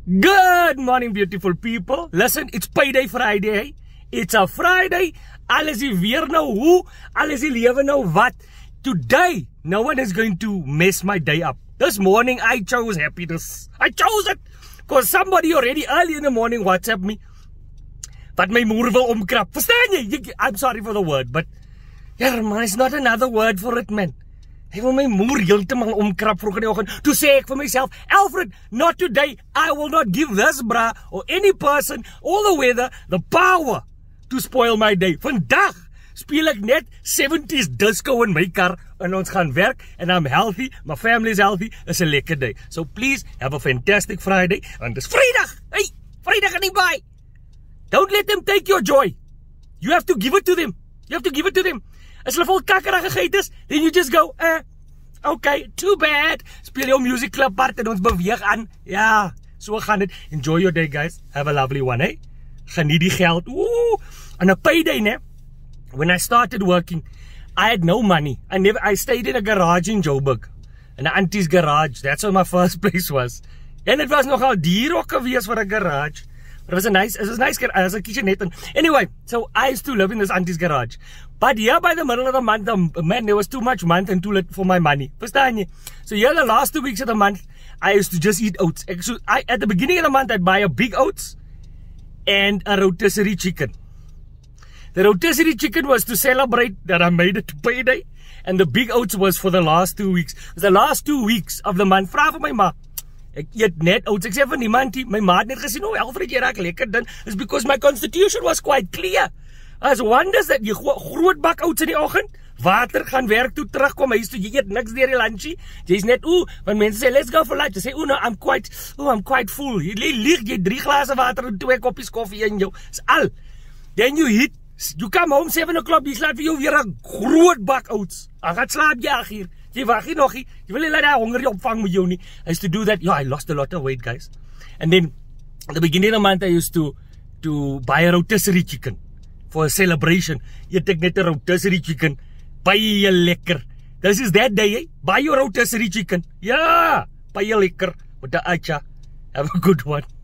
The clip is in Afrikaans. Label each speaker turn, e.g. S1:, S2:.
S1: Good morning, beautiful people. Listen, it's payday Friday. It's a Friday. Alles is weer nou hoe, alles is lewe nou wat. Today, no one is going to mess my day up. This morning, I chose happiness. I chose it. Because somebody already early in the morning WhatsApp me. Wat my moer wil omkrap. Verstaan jy? I'm sorry for the word, but yeah, man, it's not another word for it, man. Hy wil my moer heeltemal omkrap vroeg in die oggend. Toe sê ek vir myself, Alfred, not today. I will not give this bra or any person or the weather the power to spoil my day. Vandag speel ek net 70s disco in my car en ons gaan werk and I'm healthy, my family is healthy. It's a lekker day. So please have a fantastic Friday. And it's Vrydag. Hey, Vrydag in die baai. Don't let them take your joy. You have to give it to them. You have to give it to them. As hulle vol kakkerige geit is, then you just go, okay, too bad. Speel jou music club part en ons beweeg aan. Ja, so gaan dit. Enjoy your day, guys. Have a lovely one, eh? Geniet die geld. Ooh, on a payday, ne? When I started working, I had no money. I stayed in a garage in Joburg. In an auntie's garage. That's where my first place was. En het was nogal duur ook gewees vir 'n garage. It was nice as a kitchenette. Anyway, so I used to live in this auntie's garage. But here by the middle of the month, man, there was too much month and too little for my money. Verstaan jy? So here the last 2 weeks of the month, I used to just eat oats. So at the beginning of the month, I'd buy a big oats and a rotisserie chicken. The rotisserie chicken was to celebrate that I made it to payday. And the big oats was for the last 2 weeks. The last 2 weeks of the month, vra vir my ma. Ek eet net oats. Ek sê van niemand, my ma het net gesien, oh, Alfred, jy raak lekker dan. It's because my constitution was quite clear. As wonders that jy groot bak oats in die oggend, water gaan werk toe, terugkom huis toe, jy eet niks deur die lunchie. Jy's net, when mense sê, let's go for lunch, jy sê, no, I'm quite full. Jy lieg, jy 3 glase water en 2 koppies koffie in jou. Dis al. Then you come home 7 o'clock, jy slaap vir jou weer 'n groot bak oats. Ag, gaan slaap jy ag hier. Jy wag hier nog nie. Jy wil nie laat daai honger jou opvang met jou nie. I used to do that. Yeah, I lost a lot of weight, guys. And then at the beginning of the month, I used to buy a rotisserie chicken for a celebration. Eet ek net 'n rotisserie chicken. Baie lekker. This is that day, eh? Buy your rotisserie chicken. Yeah, baie lekker met 'n acha. Have a good one.